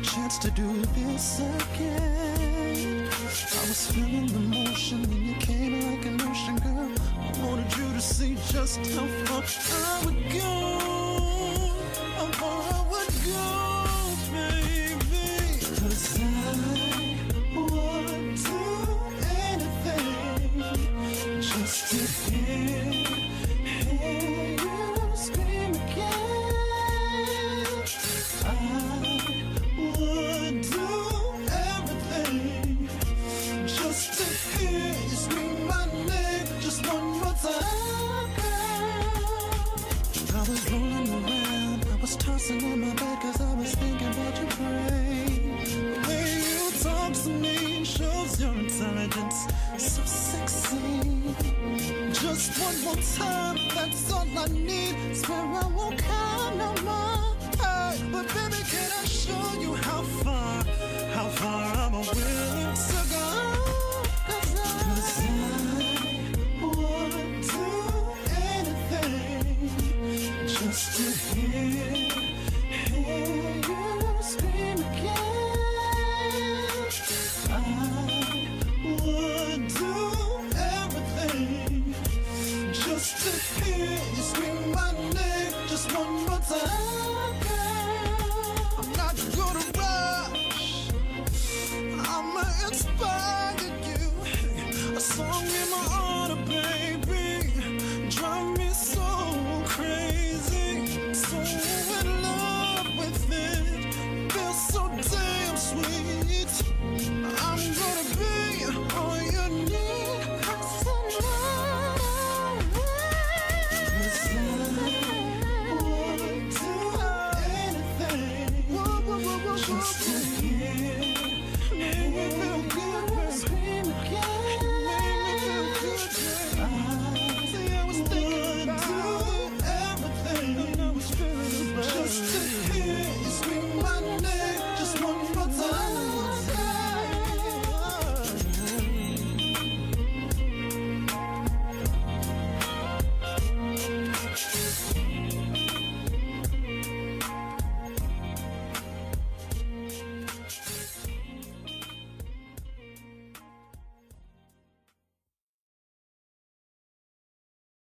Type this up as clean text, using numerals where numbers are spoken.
chance to do this again. I was feeling the motion when you came like an ocean, girl. I wanted you to see just how far I would go. How far I would go, baby. 'Cause I would do anything just to hear you scream again. I would do everything just to hear you scream my name just one more time, girl. I was rolling around, I was tossing in my bed 'cause I was thinking about your brain. The way you talk to me shows your intelligence, so sexy. Just one more time, that's all I need. Swear I won't